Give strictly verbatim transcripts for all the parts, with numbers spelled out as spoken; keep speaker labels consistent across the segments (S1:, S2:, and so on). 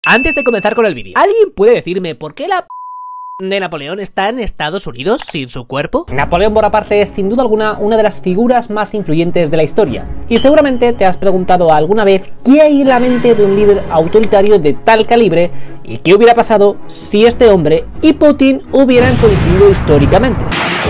S1: Antes de comenzar con el vídeo, ¿alguien puede decirme por qué la p de Napoleón está en Estados Unidos sin su cuerpo?
S2: Napoleón Bonaparte es sin duda alguna una de las figuras más influyentes de la historia. Y seguramente te has preguntado alguna vez qué hay en la mente de un líder autoritario de tal calibre y qué hubiera pasado si este hombre y Putin hubieran coincidido históricamente.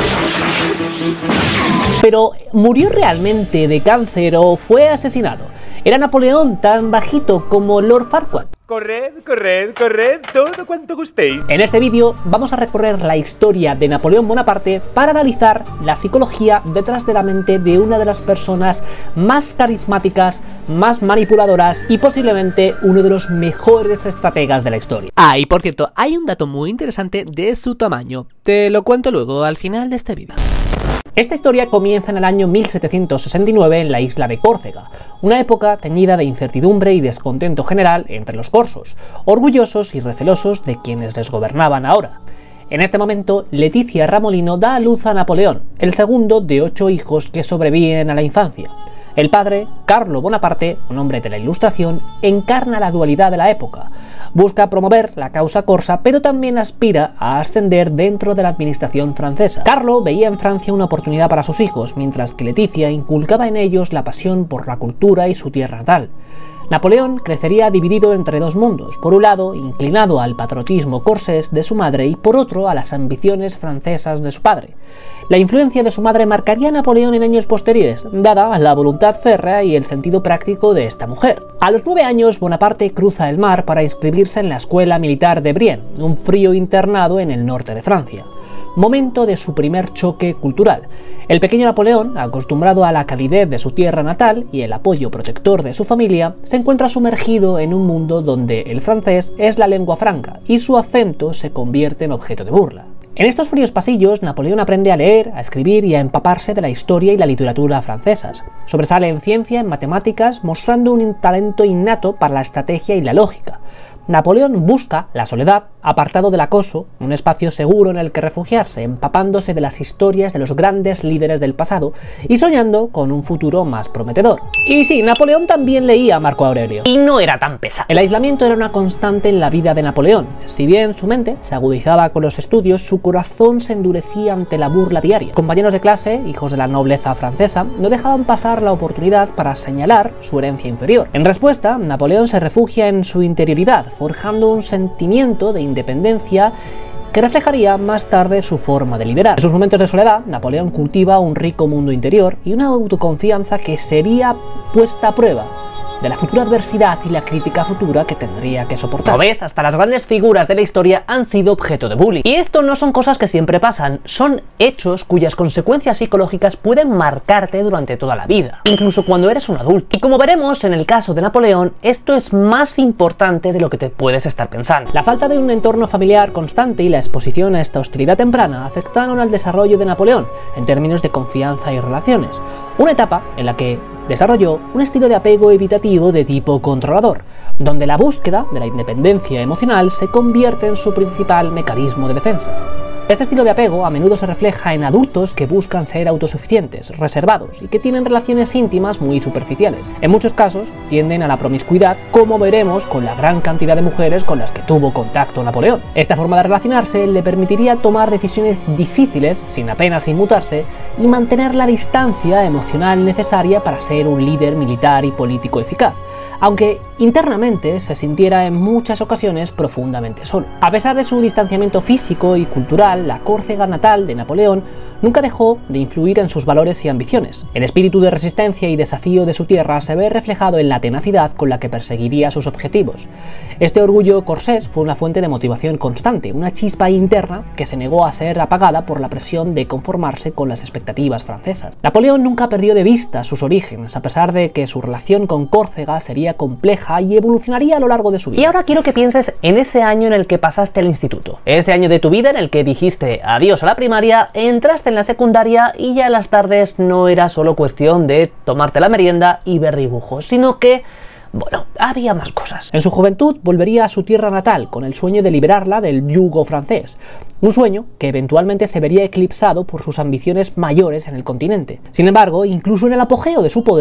S2: Pero, ¿murió realmente de cáncer o fue asesinado? ¿Era Napoleón tan bajito como Lord Farquaad?
S3: Corred, corred, corred, todo cuanto gustéis.
S2: En este vídeo vamos a recorrer la historia de Napoleón Bonaparte para analizar la psicología detrás de la mente de una de las personas más carismáticas, más manipuladoras y posiblemente uno de los mejores estrategas de la historia.
S1: Ah, y por cierto, hay un dato muy interesante de su tamaño. Te lo cuento luego al final de este vídeo.
S2: Esta historia comienza en el año mil setecientos sesenta y nueve en la isla de Córcega, una época teñida de incertidumbre y descontento general entre los corsos, orgullosos y recelosos de quienes les gobernaban ahora. En este momento, Leticia Ramolino da a luz a Napoleón, el segundo de ocho hijos que sobreviven a la infancia. El padre, Carlo Bonaparte, un hombre de la Ilustración, encarna la dualidad de la época. Busca promover la causa corsa, pero también aspira a ascender dentro de la administración francesa. Carlo veía en Francia una oportunidad para sus hijos, mientras que Leticia inculcaba en ellos la pasión por la cultura y su tierra natal. Napoleón crecería dividido entre dos mundos, por un lado inclinado al patriotismo corsés de su madre y por otro a las ambiciones francesas de su padre. La influencia de su madre marcaría a Napoleón en años posteriores, dada la voluntad férrea y el sentido práctico de esta mujer. A los nueve años, Bonaparte cruza el mar para inscribirse en la Escuela Militar de Brienne, un frío internado en el norte de Francia. Momento de su primer choque cultural. El pequeño Napoleón, acostumbrado a la calidez de su tierra natal y el apoyo protector de su familia, se encuentra sumergido en un mundo donde el francés es la lengua franca y su acento se convierte en objeto de burla. En estos fríos pasillos, Napoleón aprende a leer, a escribir y a empaparse de la historia y la literatura francesas. Sobresale en ciencia, en matemáticas, mostrando un talento innato para la estrategia y la lógica. Napoleón busca la soledad, apartado del acoso, un espacio seguro en el que refugiarse, empapándose de las historias de los grandes líderes del pasado y soñando con un futuro más prometedor. Y sí, Napoleón también leía a Marco Aurelio.
S1: Y no era tan pesado.
S2: El aislamiento era una constante en la vida de Napoleón. Si bien su mente se agudizaba con los estudios, su corazón se endurecía ante la burla diaria. Compañeros de clase, hijos de la nobleza francesa, no dejaban pasar la oportunidad para señalar su herencia inferior. En respuesta, Napoleón se refugia en su interioridad, forjando un sentimiento de independencia que reflejaría más tarde su forma de liderar. En sus momentos de soledad, Napoleón cultiva un rico mundo interior y una autoconfianza que sería puesta a prueba de la futura adversidad y la crítica futura que tendría que soportar.
S1: ¿Lo ves? Hasta las grandes figuras de la historia han sido objeto de bullying. Y esto no son cosas que siempre pasan, son hechos cuyas consecuencias psicológicas pueden marcarte durante toda la vida, incluso cuando eres un adulto. Y como veremos en el caso de Napoleón, esto es más importante de lo que te puedes estar pensando.
S2: La falta de un entorno familiar constante y la exposición a esta hostilidad temprana afectaron al desarrollo de Napoleón en términos de confianza y relaciones, una etapa en la que desarrolló un estilo de apego evitativo de tipo controlador, donde la búsqueda de la independencia emocional se convierte en su principal mecanismo de defensa. Este estilo de apego a menudo se refleja en adultos que buscan ser autosuficientes, reservados y que tienen relaciones íntimas muy superficiales. En muchos casos tienden a la promiscuidad, como veremos con la gran cantidad de mujeres con las que tuvo contacto Napoleón. Esta forma de relacionarse le permitiría tomar decisiones difíciles sin apenas inmutarse y mantener la distancia emocional necesaria para ser un líder militar y político eficaz, aunque internamente se sintiera en muchas ocasiones profundamente solo. A pesar de su distanciamiento físico y cultural, la Córcega natal de Napoleón nunca dejó de influir en sus valores y ambiciones. El espíritu de resistencia y desafío de su tierra se ve reflejado en la tenacidad con la que perseguiría sus objetivos. Este orgullo corsés fue una fuente de motivación constante, una chispa interna que se negó a ser apagada por la presión de conformarse con las expectativas francesas. Napoleón nunca perdió de vista sus orígenes, a pesar de que su relación con Córcega sería compleja y evolucionaría a lo largo de su vida.
S1: Y ahora quiero que pienses en ese año en el que pasaste al instituto, ese año de tu vida en el que dijiste adiós a la primaria, entraste en la secundaria y ya en las tardes no era solo cuestión de tomarte la merienda y ver dibujos, sino que, bueno, había más cosas.
S2: En su juventud volvería a su tierra natal con el sueño de liberarla del yugo francés, un sueño que eventualmente se vería eclipsado por sus ambiciones mayores en el continente. Sin embargo, incluso en el apogeo de su poder,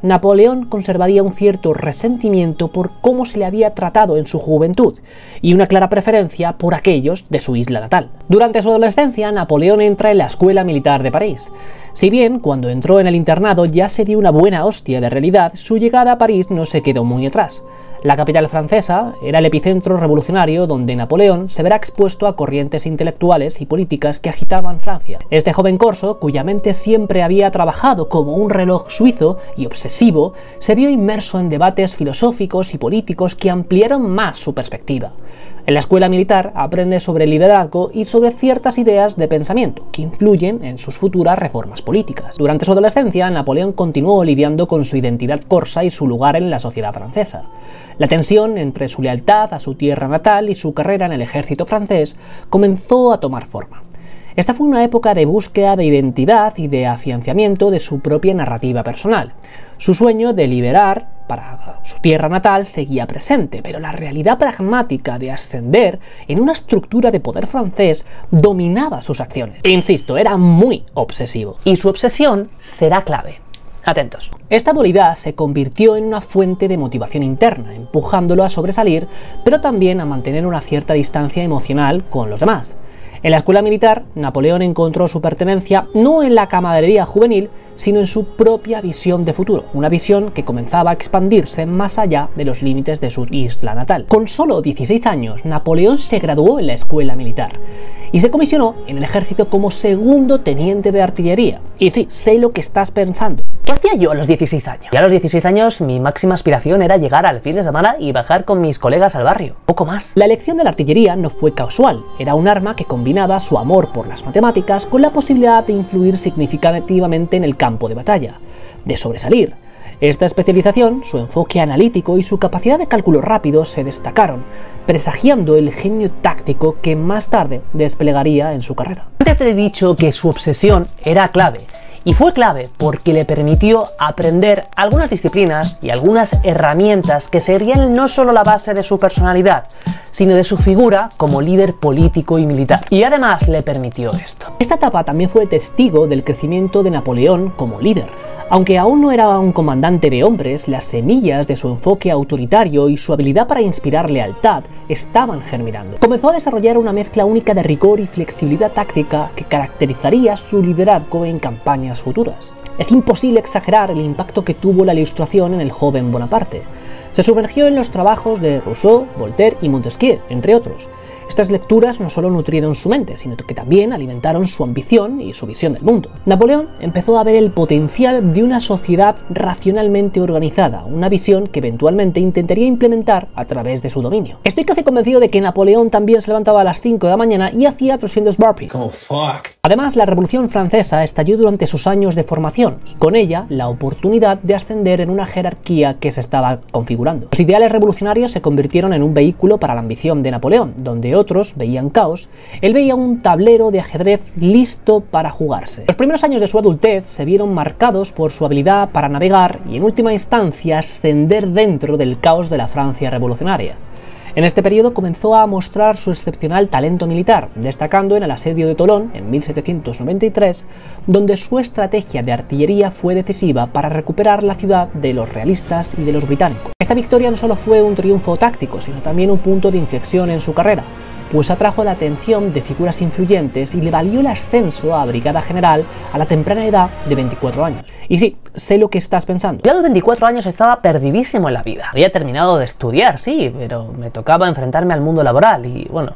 S2: Napoleón conservaría un cierto resentimiento por cómo se le había tratado en su juventud y una clara preferencia por aquellos de su isla natal. Durante su adolescencia, Napoleón entra en la Escuela Militar de París. Si bien, cuando entró en el internado ya se dio una buena hostia de realidad, su llegada a París no se quedó muy atrás. La capital francesa era el epicentro revolucionario donde Napoleón se verá expuesto a corrientes intelectuales y políticas que agitaban Francia. Este joven corso, cuya mente siempre había trabajado como un reloj suizo y obsesivo, se vio inmerso en debates filosóficos y políticos que ampliaron más su perspectiva. En la escuela militar aprende sobre liderazgo y sobre ciertas ideas de pensamiento que influyen en sus futuras reformas políticas. Durante su adolescencia, Napoleón continuó lidiando con su identidad corsa y su lugar en la sociedad francesa. La tensión entre su lealtad a su tierra natal y su carrera en el ejército francés comenzó a tomar forma. Esta fue una época de búsqueda de identidad y de afianzamiento de su propia narrativa personal. Su sueño de liberar para su tierra natal seguía presente, pero la realidad pragmática de ascender en una estructura de poder francés dominaba sus acciones. E insisto, era muy obsesivo.
S1: Y su obsesión será clave. Atentos.
S2: Esta dualidad se convirtió en una fuente de motivación interna, empujándolo a sobresalir, pero también a mantener una cierta distancia emocional con los demás. En la escuela militar, Napoleón encontró su pertenencia no en la camaradería juvenil, sino en su propia visión de futuro, una visión que comenzaba a expandirse más allá de los límites de su isla natal. Con solo dieciséis años, Napoleón se graduó en la escuela militar y se comisionó en el ejército como segundo teniente de artillería. Y sí, sé lo que estás pensando.
S1: ¿Qué hacía yo a los dieciséis años? Y a los dieciséis años mi máxima aspiración era llegar al fin de semana y bajar con mis colegas al barrio, poco más.
S2: La elección de la artillería no fue casual, era un arma que combinaba su amor por las matemáticas con la posibilidad de influir significativamente en el campo de batalla, de sobresalir. Esta especialización, su enfoque analítico y su capacidad de cálculo rápido se destacaron, presagiando el genio táctico que más tarde desplegaría en su carrera.
S1: Antes te he dicho que su obsesión era clave. Y fue clave porque le permitió aprender algunas disciplinas y algunas herramientas que serían no solo la base de su personalidad, sino de su figura como líder político y militar. Y además le permitió esto.
S2: Esta etapa también fue testigo del crecimiento de Napoleón como líder. Aunque aún no era un comandante de hombres, las semillas de su enfoque autoritario y su habilidad para inspirar lealtad estaban germinando. Comenzó a desarrollar una mezcla única de rigor y flexibilidad táctica que caracterizaría su liderazgo en campañas futuras. Es imposible exagerar el impacto que tuvo la Ilustración en el joven Bonaparte. Se sumergió en los trabajos de Rousseau, Voltaire y Montesquieu, entre otros. Estas lecturas no solo nutrieron su mente, sino que también alimentaron su ambición y su visión del mundo. Napoleón empezó a ver el potencial de una sociedad racionalmente organizada, una visión que eventualmente intentaría implementar a través de su dominio. Estoy casi convencido de que Napoleón también se levantaba a las cinco de la mañana y hacía trescientos burpees.
S3: Oh, fuck.
S2: Además, la Revolución Francesa estalló durante sus años de formación y con ella la oportunidad de ascender en una jerarquía que se estaba configurando. Los ideales revolucionarios se convirtieron en un vehículo para la ambición de Napoleón, donde otros veían caos, él veía un tablero de ajedrez listo para jugarse. Los primeros años de su adultez se vieron marcados por su habilidad para navegar y en última instancia ascender dentro del caos de la Francia revolucionaria. En este periodo comenzó a mostrar su excepcional talento militar, destacando en el asedio de Tolón en mil setecientos noventa y tres, donde su estrategia de artillería fue decisiva para recuperar la ciudad de los realistas y de los británicos. Esta victoria no solo fue un triunfo táctico, sino también un punto de inflexión en su carrera, pues atrajo la atención de figuras influyentes y le valió el ascenso a brigada general a la temprana edad de veinticuatro años. Y sí, sé lo que estás pensando.
S1: Yo a los veinticuatro años estaba perdidísimo en la vida. Había terminado de estudiar, sí, pero me tocaba enfrentarme al mundo laboral y, bueno...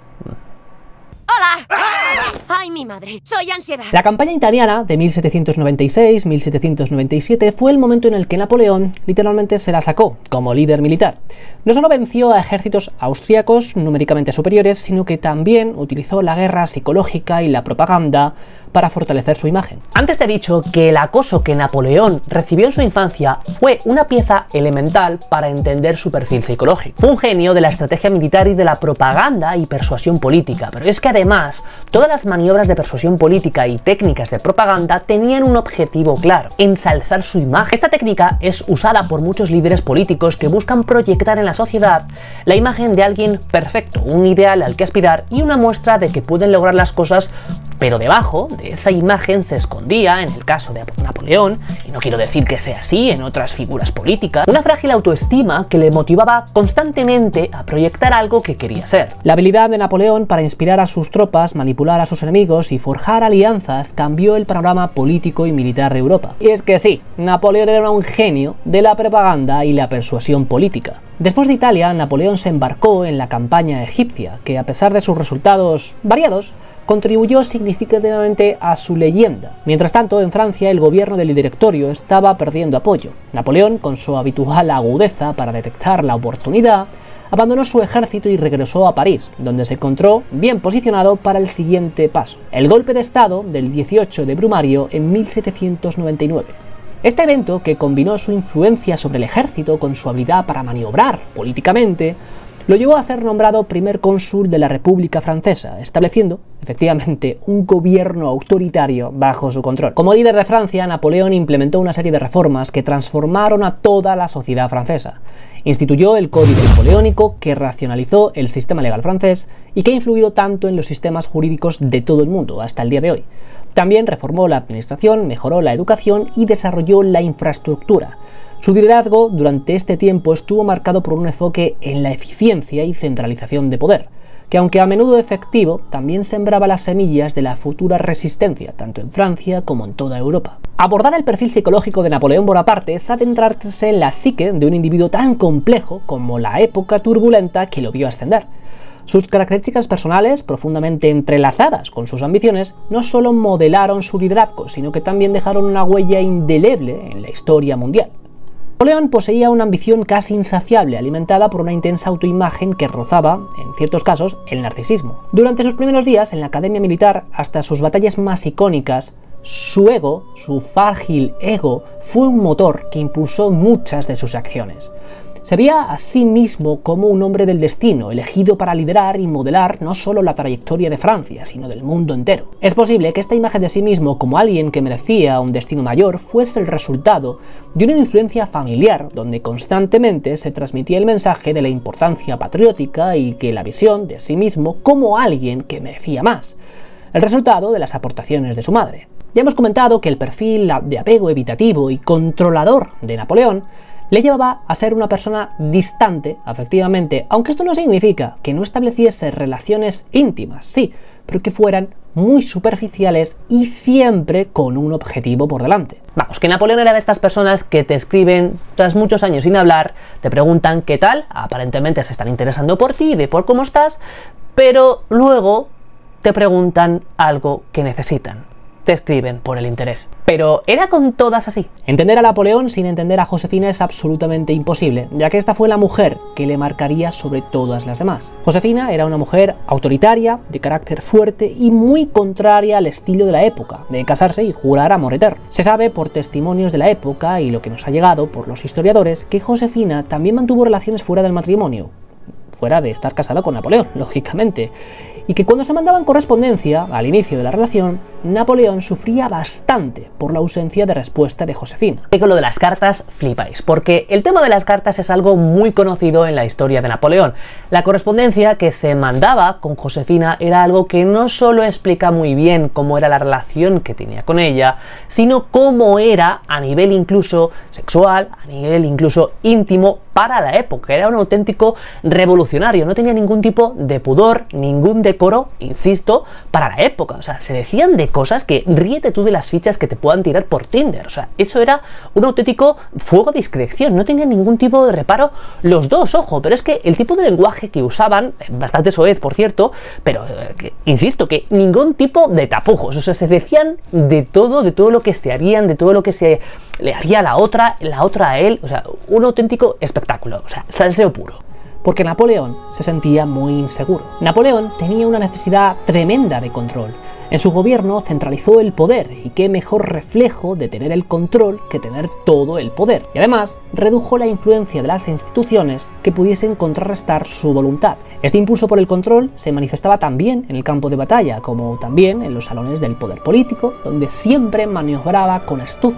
S4: ¡Hola! ¡Ay, mi madre! ¡Soy ansiedad!
S2: La campaña italiana de mil setecientos noventa y seis a mil setecientos noventa y siete fue el momento en el que Napoleón literalmente se la sacó como líder militar. No solo venció a ejércitos austríacos numéricamente superiores, sino que también utilizó la guerra psicológica y la propaganda para fortalecer su imagen.
S1: Antes te he dicho que el acoso que Napoleón recibió en su infancia fue una pieza elemental para entender su perfil psicológico. Fue un genio de la estrategia militar y de la propaganda y persuasión política, pero es que además todas las maniobras de persuasión política y técnicas de propaganda tenían un objetivo claro: ensalzar su imagen. Esta técnica es usada por muchos líderes políticos que buscan proyectar en la sociedad la imagen de alguien perfecto, un ideal al que aspirar y una muestra de que pueden lograr las cosas Pero debajo de esa imagen se escondía, en el caso de Napoleón, y no quiero decir que sea así en otras figuras políticas, una frágil autoestima que le motivaba constantemente a proyectar algo que quería ser.
S2: La habilidad de Napoleón para inspirar a sus tropas, manipular a sus enemigos y forjar alianzas cambió el panorama político y militar de Europa. Y es que sí, Napoleón era un genio de la propaganda y la persuasión política. Después de Italia, Napoleón se embarcó en la campaña egipcia, que a pesar de sus resultados variados, contribuyó significativamente a su leyenda. Mientras tanto, en Francia, el gobierno del Directorio estaba perdiendo apoyo. Napoleón, con su habitual agudeza para detectar la oportunidad, abandonó su ejército y regresó a París, donde se encontró bien posicionado para el siguiente paso: el golpe de estado del dieciocho de Brumario en mil setecientos noventa y nueve. Este evento, que combinó su influencia sobre el ejército con su habilidad para maniobrar políticamente, lo llevó a ser nombrado primer cónsul de la República Francesa, estableciendo, efectivamente, un gobierno autoritario bajo su control. Como líder de Francia, Napoleón implementó una serie de reformas que transformaron a toda la sociedad francesa. Instituyó el Código Napoleónico, que racionalizó el sistema legal francés y que ha influido tanto en los sistemas jurídicos de todo el mundo hasta el día de hoy. También reformó la administración, mejoró la educación y desarrolló la infraestructura. Su liderazgo durante este tiempo estuvo marcado por un enfoque en la eficiencia y centralización de poder, que aunque a menudo efectivo, también sembraba las semillas de la futura resistencia, tanto en Francia como en toda Europa. Abordar el perfil psicológico de Napoleón Bonaparte es adentrarse en la psique de un individuo tan complejo como la época turbulenta que lo vio ascender. Sus características personales, profundamente entrelazadas con sus ambiciones, no solo modelaron su liderazgo, sino que también dejaron una huella indeleble en la historia mundial. Napoleón poseía una ambición casi insaciable, alimentada por una intensa autoimagen que rozaba, en ciertos casos, el narcisismo. Durante sus primeros días en la academia militar, hasta sus batallas más icónicas, su ego, su frágil ego, fue un motor que impulsó muchas de sus acciones. Se veía a sí mismo como un hombre del destino, elegido para liderar y modelar no solo la trayectoria de Francia, sino del mundo entero. Es posible que esta imagen de sí mismo como alguien que merecía un destino mayor fuese el resultado de una influencia familiar, donde constantemente se transmitía el mensaje de la importancia patriótica y que la visión de sí mismo como alguien que merecía más, el resultado de las aportaciones de su madre. Ya hemos comentado que el perfil de apego evitativo y controlador de Napoleón le llevaba a ser una persona distante, afectivamente, aunque esto no significa que no estableciese relaciones íntimas, sí, pero que fueran muy superficiales y siempre con un objetivo por delante.
S1: Vamos, que Napoleón era de estas personas que te escriben tras muchos años sin hablar, te preguntan qué tal, aparentemente se están interesando por ti, de por cómo estás, pero luego te preguntan algo que necesitan. Te escriben por el interés. Pero ¿era con todas así?
S2: Entender a Napoleón sin entender a Josefina es absolutamente imposible, ya que esta fue la mujer que le marcaría sobre todas las demás. Josefina era una mujer autoritaria, de carácter fuerte y muy contraria al estilo de la época, de casarse y jurar amor eterno. Se sabe por testimonios de la época y lo que nos ha llegado por los historiadores que Josefina también mantuvo relaciones fuera del matrimonio, fuera de estar casada con Napoleón, lógicamente, y que cuando se mandaban correspondencia al inicio de la relación, Napoleón sufría bastante por la ausencia de respuesta de Josefina.
S1: Y con lo de las cartas flipáis, porque el tema de las cartas es algo muy conocido en la historia de Napoleón. La correspondencia que se mandaba con Josefina era algo que no solo explica muy bien cómo era la relación que tenía con ella, sino cómo era a nivel incluso sexual, a nivel incluso íntimo para la época. Era un auténtico revolucionario, no tenía ningún tipo de pudor, ningún decoro, insisto, para la época. O sea, se decían de cosas que ríete tú de las fichas que te puedan tirar por Tinder. O sea, eso era un auténtico fuego de discreción, no tenían ningún tipo de reparo los dos, ojo, pero es que el tipo de lenguaje que usaban, bastante soez por cierto, pero eh, que, insisto, que ningún tipo de tapujos, o sea, se decían de todo, de todo lo que se harían, de todo lo que se le haría a la otra, la otra a él, o sea, un auténtico espectáculo, o sea, salseo puro.
S2: Porque Napoleón se sentía muy inseguro. Napoleón tenía una necesidad tremenda de control. En su gobierno centralizó el poder, y qué mejor reflejo de tener el control que tener todo el poder. Y además, redujo la influencia de las instituciones que pudiesen contrarrestar su voluntad. Este impulso por el control se manifestaba también en el campo de batalla, como también en los salones del poder político, donde siempre maniobraba con astucia,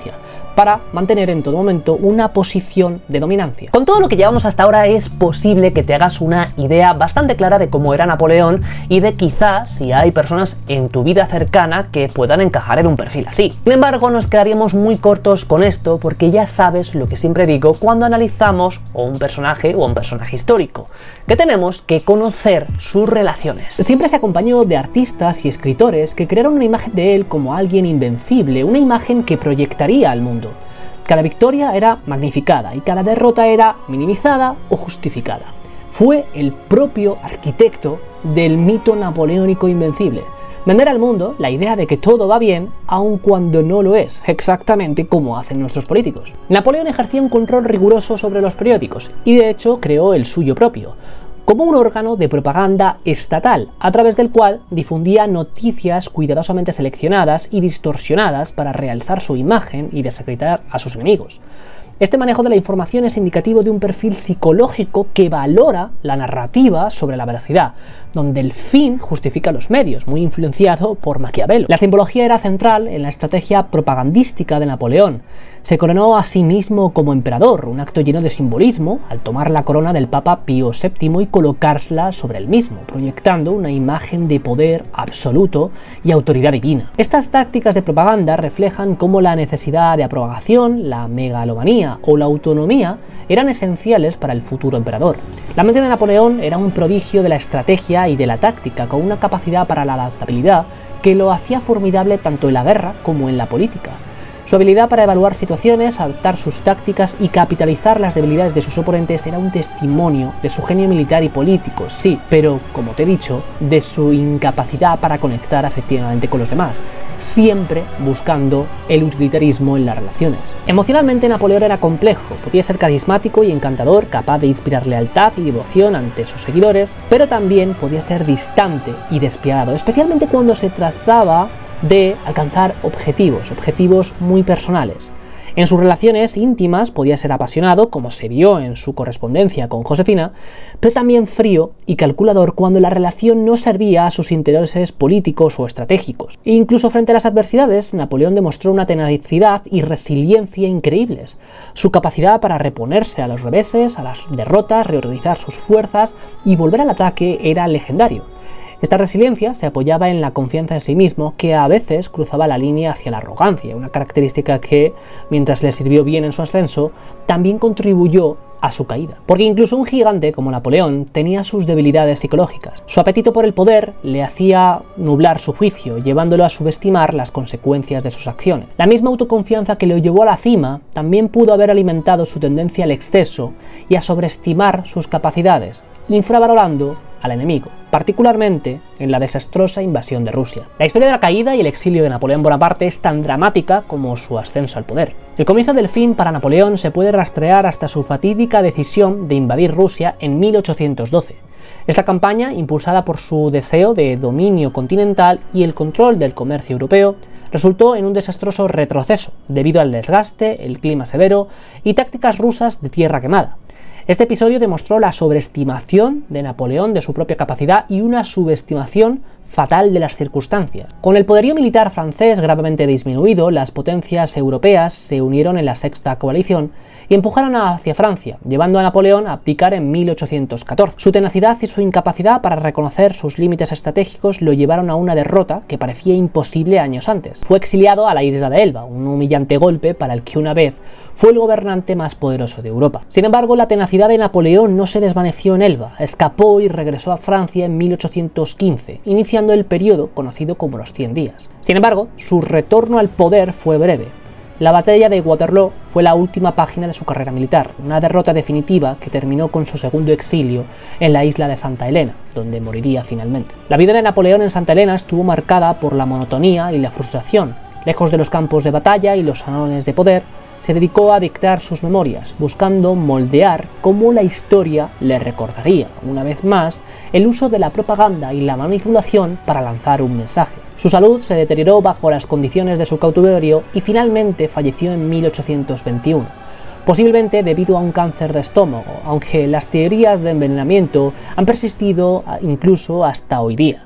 S2: para mantener en todo momento una posición de dominancia.
S1: Con todo lo que llevamos hasta ahora es posible que te hagas una idea bastante clara de cómo era Napoleón y de quizás si hay personas en tu vida cercana que puedan encajar en un perfil así. Sin embargo, nos quedaríamos muy cortos con esto porque ya sabes lo que siempre digo cuando analizamos o un personaje o un personaje histórico, que tenemos que conocer sus relaciones.
S2: Siempre se acompañó de artistas y escritores que crearon una imagen de él como alguien invencible, una imagen que proyectaría al mundo. Cada victoria era magnificada y cada derrota era minimizada o justificada. Fue el propio arquitecto del mito napoleónico invencible. Vender al mundo la idea de que todo va bien, aun cuando no lo es, exactamente como hacen nuestros políticos. Napoleón ejercía un control riguroso sobre los periódicos y de hecho creó el suyo propio, como un órgano de propaganda estatal, a través del cual difundía noticias cuidadosamente seleccionadas y distorsionadas para realzar su imagen y desacreditar a sus enemigos. Este manejo de la información es indicativo de un perfil psicológico que valora la narrativa sobre la veracidad, donde el fin justifica los medios, muy influenciado por Maquiavelo. La simbología era central en la estrategia propagandística de Napoleón. Se coronó a sí mismo como emperador, un acto lleno de simbolismo, al tomar la corona del Papa Pío séptimo y colocarla sobre el mismo, proyectando una imagen de poder absoluto y autoridad divina. Estas tácticas de propaganda reflejan cómo la necesidad de aprobación, la megalomanía o la autonomía eran esenciales para el futuro emperador. La mente de Napoleón era un prodigio de la estrategia y de la táctica, con una capacidad para la adaptabilidad que lo hacía formidable tanto en la guerra como en la política. Su habilidad para evaluar situaciones, adaptar sus tácticas y capitalizar las debilidades de sus oponentes era un testimonio de su genio militar y político, sí, pero, como te he dicho, de su incapacidad para conectar afectivamente con los demás, siempre buscando el utilitarismo en las relaciones. Emocionalmente, Napoleón era complejo, podía ser carismático y encantador, capaz de inspirar lealtad y devoción ante sus seguidores, pero también podía ser distante y despiadado, especialmente cuando se trataba de alcanzar objetivos, objetivos muy personales. En sus relaciones íntimas podía ser apasionado, como se vio en su correspondencia con Josefina, pero también frío y calculador cuando la relación no servía a sus intereses políticos o estratégicos. E incluso frente a las adversidades, Napoleón demostró una tenacidad y resiliencia increíbles. Su capacidad para reponerse a los reveses, a las derrotas, reorganizar sus fuerzas y volver al ataque era legendario. Esta resiliencia se apoyaba en la confianza en sí mismo, que a veces cruzaba la línea hacia la arrogancia, una característica que, mientras le sirvió bien en su ascenso, también contribuyó a su caída. Porque incluso un gigante como Napoleón tenía sus debilidades psicológicas. Su apetito por el poder le hacía nublar su juicio, llevándolo a subestimar las consecuencias de sus acciones. La misma autoconfianza que lo llevó a la cima también pudo haber alimentado su tendencia al exceso y a sobreestimar sus capacidades, infravalorando al enemigo, particularmente en la desastrosa invasión de Rusia. La historia de la caída y el exilio de Napoleón Bonaparte es tan dramática como su ascenso al poder. El comienzo del fin para Napoleón se puede rastrear hasta su fatídica decisión de invadir Rusia en mil ochocientos doce. Esta campaña, impulsada por su deseo de dominio continental y el control del comercio europeo, resultó en un desastroso retroceso, debido al desgaste, el clima severo y tácticas rusas de tierra quemada. Este episodio demostró la sobreestimación de Napoleón de su propia capacidad y una subestimación fatal de las circunstancias. Con el poderío militar francés gravemente disminuido, las potencias europeas se unieron en la Sexta Coalición y empujaron hacia Francia, llevando a Napoleón a abdicar en mil ochocientos catorce. Su tenacidad y su incapacidad para reconocer sus límites estratégicos lo llevaron a una derrota que parecía imposible años antes. Fue exiliado a la isla de Elba, un humillante golpe para el que una vez fue el gobernante más poderoso de Europa. Sin embargo, la tenacidad de Napoleón no se desvaneció en Elba, escapó y regresó a Francia en mil ochocientos quince, iniciando el periodo conocido como los cien días. Sin embargo, su retorno al poder fue breve. La batalla de Waterloo fue la última página de su carrera militar, una derrota definitiva que terminó con su segundo exilio en la isla de Santa Helena, donde moriría finalmente. La vida de Napoleón en Santa Helena estuvo marcada por la monotonía y la frustración. Lejos de los campos de batalla y los salones de poder, se dedicó a dictar sus memorias, buscando moldear cómo la historia le recordaría, una vez más, el uso de la propaganda y la manipulación para lanzar un mensaje. Su salud se deterioró bajo las condiciones de su cautiverio y finalmente falleció en mil ochocientos veintiuno, posiblemente debido a un cáncer de estómago, aunque las teorías de envenenamiento han persistido incluso hasta hoy día.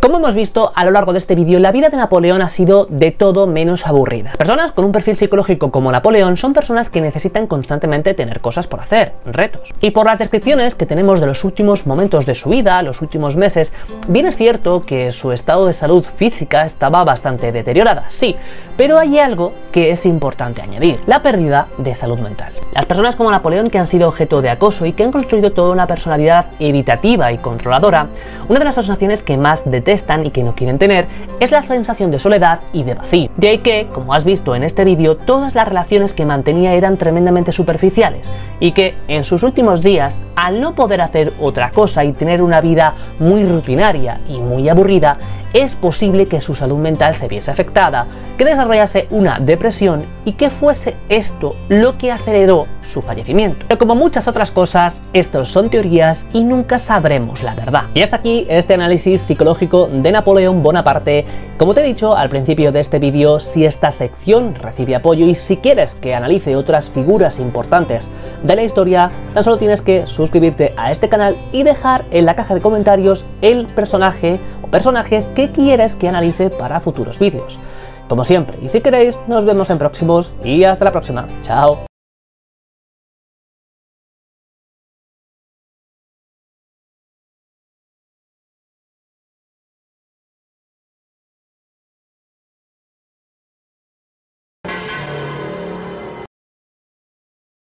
S1: Como hemos visto a lo largo de este vídeo, la vida de Napoleón ha sido de todo menos aburrida. Personas con un perfil psicológico como Napoleón son personas que necesitan constantemente tener cosas por hacer, retos. Y por las descripciones que tenemos de los últimos momentos de su vida, los últimos meses, bien es cierto que su estado de salud física estaba bastante deteriorada, sí, pero hay algo que es importante añadir: la pérdida de salud mental. Las personas como Napoleón, que han sido objeto de acoso y que han construido toda una personalidad evitativa y controladora, una de las sensaciones que más detestan y que no quieren tener es la sensación de soledad y de vacío. De ahí que, como has visto en este vídeo, todas las relaciones que mantenía eran tremendamente superficiales y que en sus últimos días, al no poder hacer otra cosa y tener una vida muy rutinaria y muy aburrida, es posible que su salud mental se viese afectada, que desarrollase una depresión y que fuese esto lo que aceleró su fallecimiento. Pero como muchas otras cosas, estos son teorías y nunca sabremos la verdad. Y hasta aquí este análisis psicológico de Napoleón Bonaparte. Como te he dicho al principio de este vídeo, si esta sección recibe apoyo y si quieres que analice otras figuras importantes de la historia, tan solo tienes que suscribirte a este canal y dejar en la caja de comentarios el personaje o personajes que quieres que analice para futuros vídeos. Como siempre, y si queréis, nos vemos en próximos y hasta la próxima. Chao.